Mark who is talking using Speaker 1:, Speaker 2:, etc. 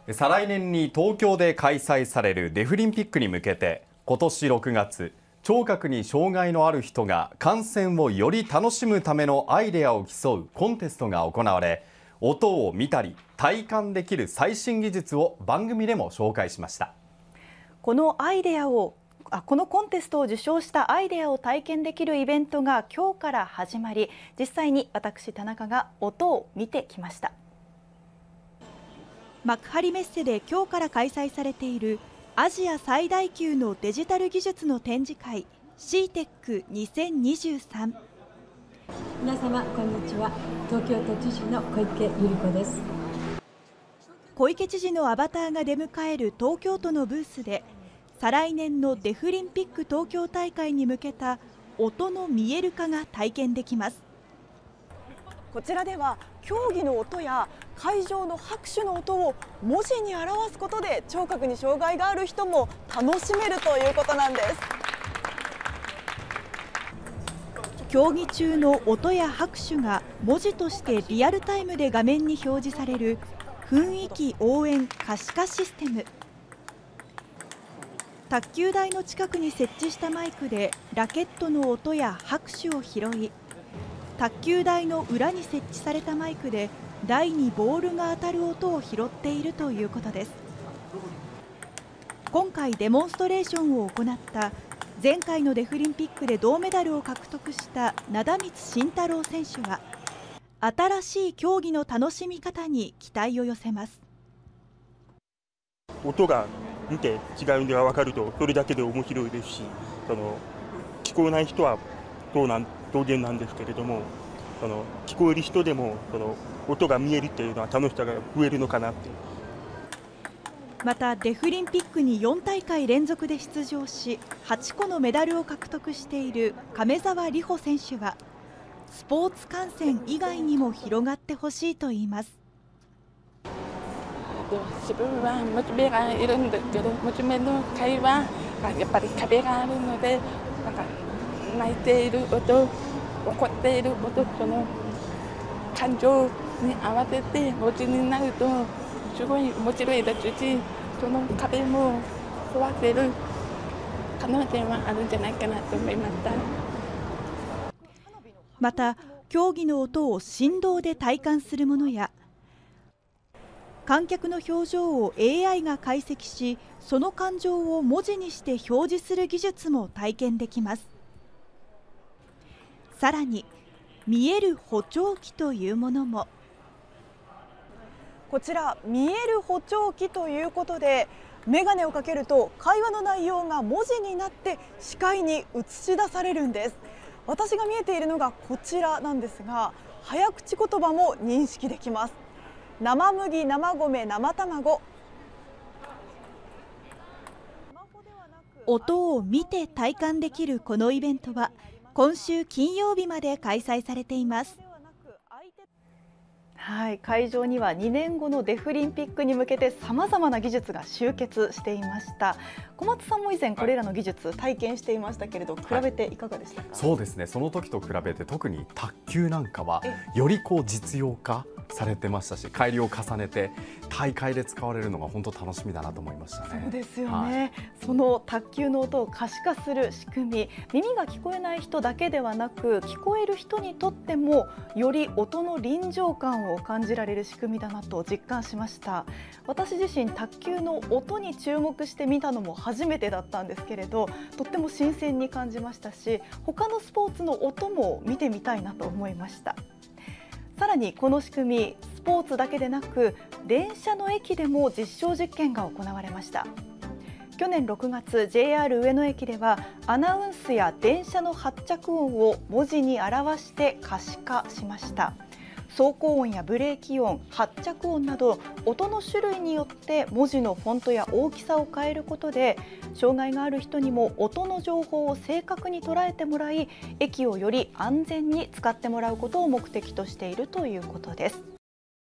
Speaker 1: 再来年に東京で開催されるデフリンピックに向けて、今年6月、聴覚に障害のある人が観戦をより楽しむためのアイデアを競うコンテストが行われ、音を見たり体感できる最新技術を番組でも紹介しました。
Speaker 2: このコンテストを受賞したアイデアを体験できるイベントが今日から始まり、実際に私田中が音を見てきました。幕張メッセで今日から開催されているアジア最大級のデジタル技術の展示会 CTEC2023。
Speaker 3: 皆様こんにちは。東京都知事の小池百合子です。
Speaker 2: 小池知事のアバターが出迎える東京都のブースで、再来年のデフリンピック東京大会に向けた音の見える化が体験できます。こちらでは競技の音や会場の拍手の音を文字に表すことで、聴覚に障害がある人も楽しめるということなんです。競技中の音や拍手が文字としてリアルタイムで画面に表示される雰囲気応援可視化システム。卓球台の近くに設置したマイクでラケットの音や拍手を拾い、卓球台の裏に設置されたマイクで台にボールが当たる音を拾っているということです。今回デモンストレーションを行った前回のデフリンピックで銅メダルを獲得した灘光慎太郎選手は、新しい競技の楽しみ方に期待を寄せます。
Speaker 4: 音が見て違うのが分かると、それだけで面白いですし、聞こえない人は当然なんですけれども、聞こえる人でも音が見えるっていうのは楽しさが増えるのかなって。
Speaker 2: またデフリンピックに4大会連続で出場し、8個のメダルを獲得している亀澤里帆選手は、スポーツ観戦以外にも広がってほしいと言います。
Speaker 5: 自分はモチベがいるんですけど、モチベの会話がやっぱり壁があるので、泣いている音、怒っている音、その感情に合わせて文字になるとすごい面白いですし、その壁も壊せる可能性はあるんじゃないかなと思いました。
Speaker 2: また競技の音を振動で体感するものや、観客の表情を AI が解析し、その感情を文字にして表示する技術も体験できます。さらに見える補聴器というものも。こちら見える補聴器ということで、眼鏡をかけると会話の内容が文字になって視界に映し出されるんです。私が見えているのがこちらなんですが、早口言葉も認識できます。生麦、生米、生卵。音を見て体感できるこのイベントは今週金曜日まで開催されています。はい、会場には2年後のデフリンピックに向けてさまざまな技術が集結していました。小松さんも以前これらの技術体験していましたけれど、比べていかがでしたか？
Speaker 1: そうですね、その時と比べて特に卓球なんかはより実用化されてましたし、改良を重ねて大会で使われるのが本当楽しみだなと思いましたね。
Speaker 2: そうですよね、その卓球の音を可視化する仕組み、耳が聞こえない人だけではなく、聞こえる人にとってもより音の臨場感を感じられる仕組みだなと実感しました。私自身卓球の音に注目してみたのも初めてだったんですけれど、とっても新鮮に感じましたし、他のスポーツの音も見てみたいなと思いました。さらにこの仕組み、スポーツだけでなく電車の駅でも実証実験が行われました。去年6月 JR 上野駅ではアナウンスや電車の発着音を文字に表して可視化しました。走行音やブレーキ音、発着音など音の種類によって文字のフォントや大きさを変えることで、障害がある人にも音の情報を正確に捉えてもらい、駅をより安全に使ってもらうことを目的としているということです。